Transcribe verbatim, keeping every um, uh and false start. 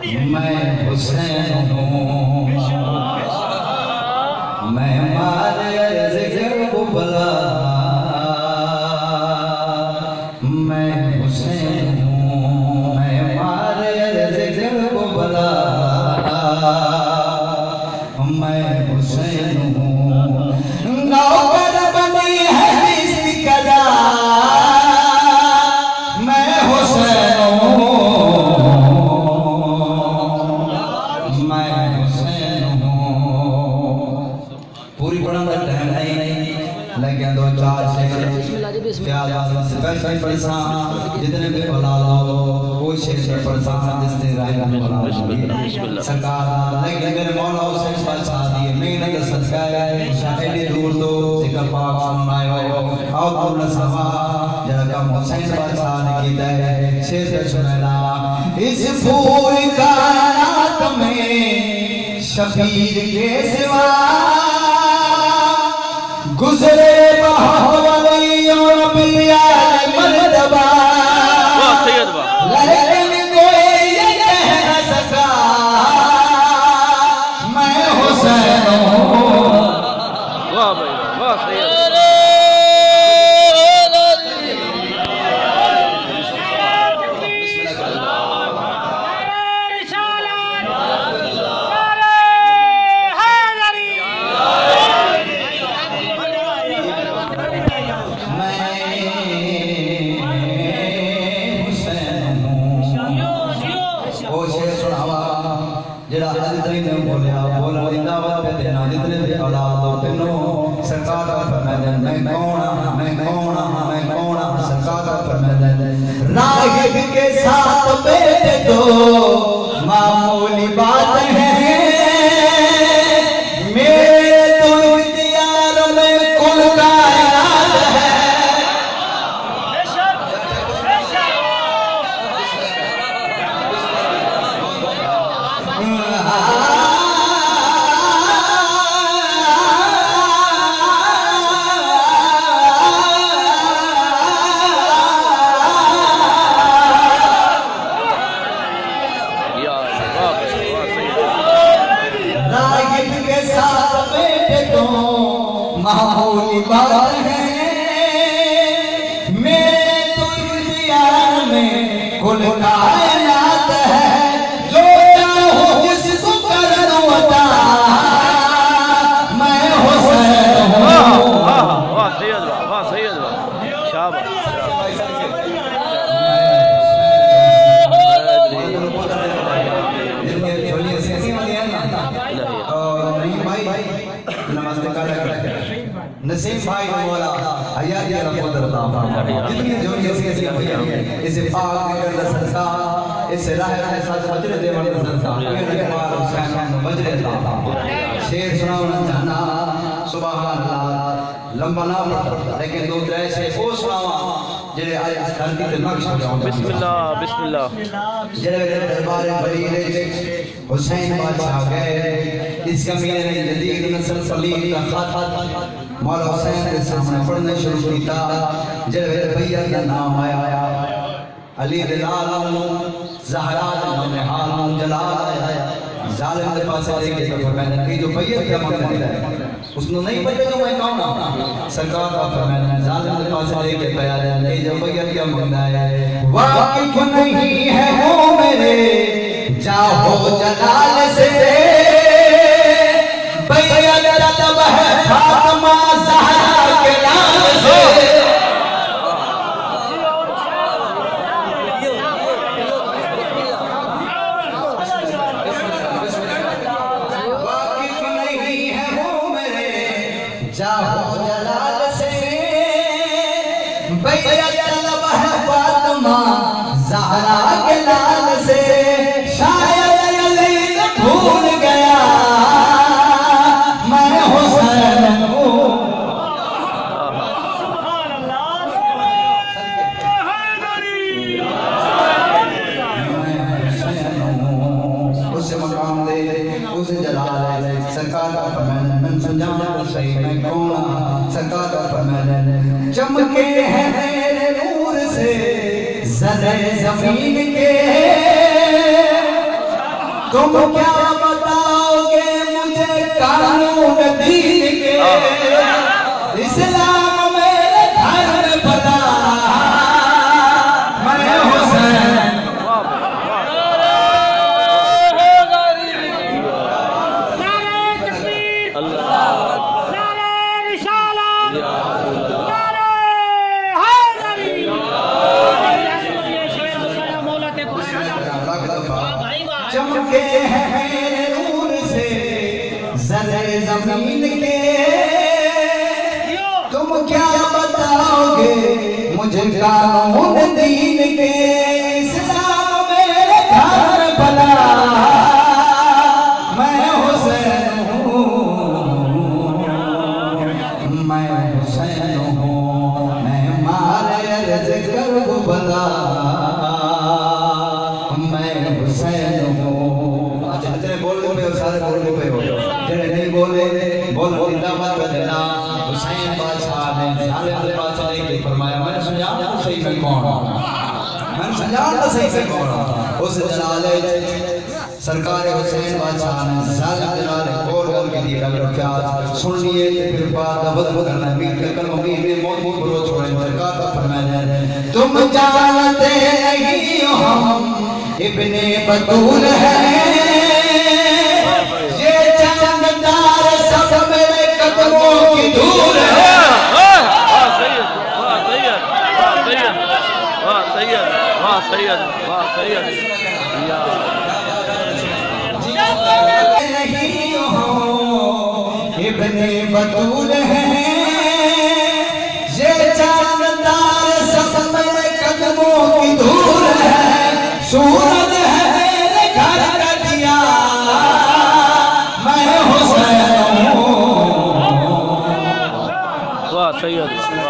मैं हुसैन हूँ, मैं मारे ज़िक्र को भला, मैं हुसैन हूँ, मैं मारे ज़िक्र को भला, मैं हुसैन हूँ। नौकर बनी है इसकी कदा, मैं हुसैन हूँ, मैं हुसैन हूँ। पूरी पढ़ने का टाइम नहीं लगे, दो चार शेर प्यार स्पेशल पढ़सा, जितने भी औलाद हो कोई शेर पढ़सा जिसने सरकार लेकिन मेरे मौला हुसैन बादशाह दिए मेहनत का सदका है। शायद दूर तो जिक्र पाक सुनाए हो और तुम समा जरा कम हुसैन बादशाह ने कीता है शेर सुनाना। इस पूरी कायनात में शबीर के सिवा गुजरे बाहुबली और पिया मर्तबा, लेकिन कोई ये कह न सका मैं हुसैन हूँ। वाह भाई वाह सही है। रागिब के साथ बेटे दो मामूली बात है, मेरे तो इख्तियार में कुल कायनात है। मामूली बात है, मेरे तो इख्तियार में कुल कायनात है। जो चाहो जिसको कर दो अता, मैं हुसैन हूँ। वाह सैयद वाह सैयद वाह शाबाश। नसीम भाई मौला यादगार को दरता जितनी जो जैसे इसे पाक कर संसा इसे राह राह साथ हजरत देवन संसा ये पाक हुसैन वजरे ता शेर सुनाना जाना सुभान अल्लाह लंबा ना पड़ता लेकिन दो तरह से ओ सुनावा जेरे आज धरती पे नक्श हो जाओ। बिस्मिल्लाह बिस्मिल्लाह। जेरे दरबार बड़ी रे हुसैन बादशाह गए इस कमीने ने जदीद नस्ल सलीम का खत मौला हुसैन के सामने पढ़ना शुरू किया। जब भैया का नाम आया अली दिलाल ज़हरा निहाल जलाल आया जालिम के पास लेके तो फरमाया कि जो भैया क्या मांगता है उसने नहीं पता जो मैं कौन हूं। सरकार का फरमाना जालिम के पास लेके तैयार है कि जो भैया क्या मांगता है वाकिफ नहीं है वो मेरे जाओ जलाल से भैया तलब है फातिमा ज़हरा के नाम से। वाकिफ नहीं है वो मेरे जाओ जलाल से भैया तलब है फातिमा ज़हरा के नाम से। शायद अली भूल गया चमके हैं मेरे नूर से ज़रे ज़मीन के तुम क्या बताओगे मुझे कानून दीन के, इस्लाम मेरे घर में पता, मैं हुसैन। चमके हैं नूर से ज़रे ज़मीन के, तुम क्या बताओगे मुझे कानून दीन के, इस्लाम मेरे घर भला, मैं हुसैन हूँ, मैं हुसैन हूँ, मैं मारे अर्ज़ कर भला, मैं हुसैन हूँ। अच्छा जितने बोल पे हो सारे बोल पे हो, जितने नहीं बोले बोल जिंदाबाद का देना। हुसैन बादशाह ने सारे वाले बादशाह ने ये फरमाया, मैंने समझा तो सही में कौन, मैंने समझा तो सही से कौन, उस जलाले सरकार हुसैन बादशाह ने सारे जलाले बोल बोल के दिया रखा। सुन लिए फिर बात अबद करना मीर के कल ममीर ने मौत मौत बरो छोड़े सरकार का फरमाया, तुम जानते नहीं हो हम इब्ने बतूल है, ये चमकदार सब मेरे कदमों की धूल है। वाह सैयद, वाह सैयद, वाह सैयद, वाह सैयद, वाह सैयद, वाह सैयद। नहीं हो इब्ने बतूल है, ये चमकदार सब मेरे कदमों की धूल है, सूरज है मेरे घर का दिया, मैं हुसैन हूँ। वाह सैयद।